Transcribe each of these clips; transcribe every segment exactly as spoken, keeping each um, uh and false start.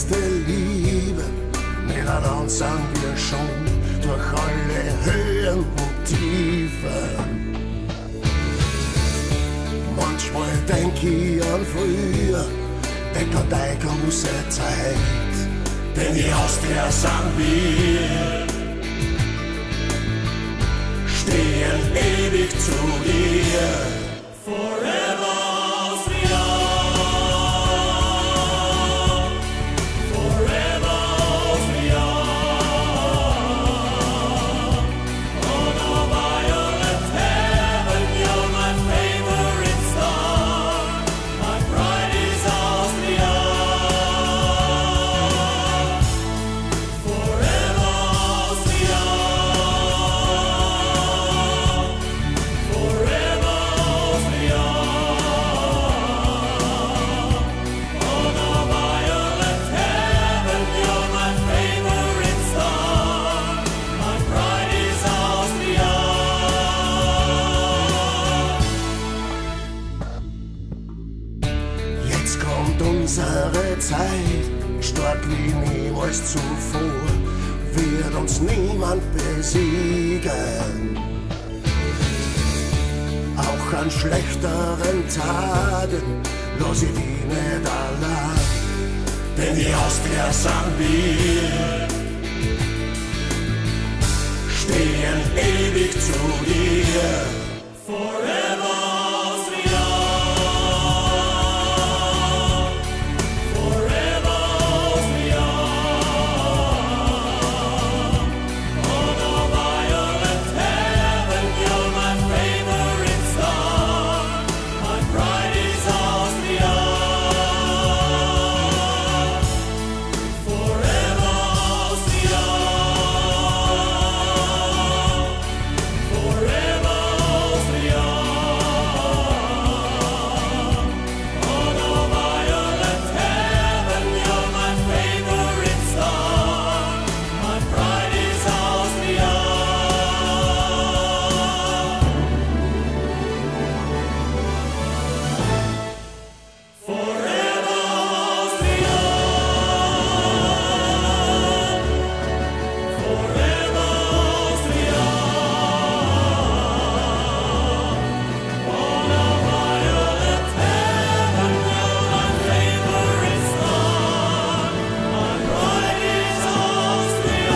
erste Liebe, miteinander sind wir schon durch alle Höhen und Tiefen. Manchmal denk ich an früher, denk an deine große Zeit, denn die Austria sind wir, stehen ewig zu dir. Forever Austria, forever Austria, on our violet heaven, you're my favorite star, my pride is Austria. Forever Austria, forever Austria, on our violet heaven, you're my favorite star, my pride is Austria. Jetzt kommt unsere Zeit, stark wie niemals zuvor, wird uns niemand besiegen. Auch an schlechteren Tagen lass ich die nicht allein, denn die Austria sind wir, stehen ewig zu dir. Forever Austria, forever Austria, on our violet heaven, you're my favorite star, my pride is Austria. Forever Austria, forever Austria, on our violet heaven, you're my favorite star, my pride is Austria. Forever Austria, forever Austria, on our violet heaven, you're my favorite star, my pride is Austria.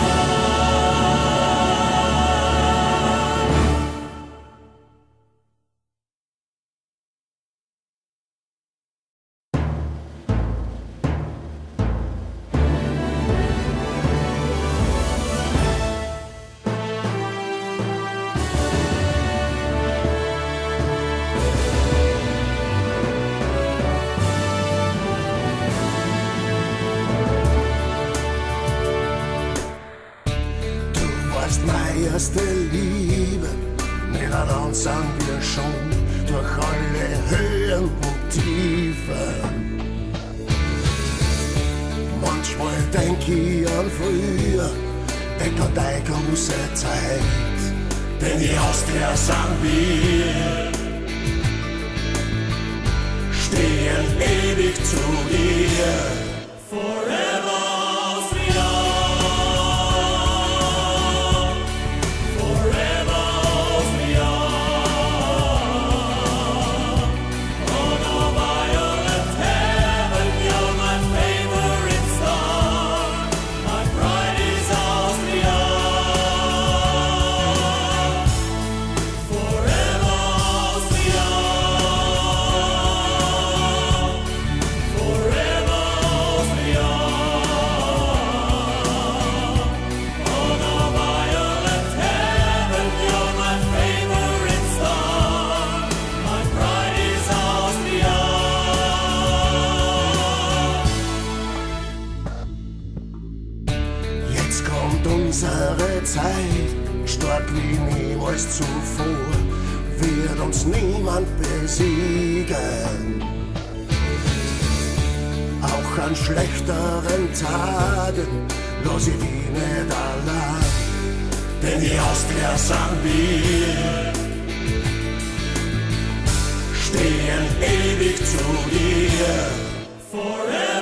Du warst meine erste Liebe, miteinander sind wir schon durch alle Höhen und Tiefen. Manchmal denk ich an früher, denk an deine große Zeit, denn die Austria sind wir, stehen ewig zu dir. Forever Austria, forever Austria, on our violet heaven, you're my favorite star, my pride is Austria. Forever Austria, forever Austria, on our violet heaven, you're my favorite star, my pride is Austria. Jetzt kommt unsere Zeit, stark wie niemals zuvor, wird uns niemand besiegen. Auch an schlechteren Tagen lass ich die nicht allein, denn die Austria sind wir, stehen ewig zu dir. Forever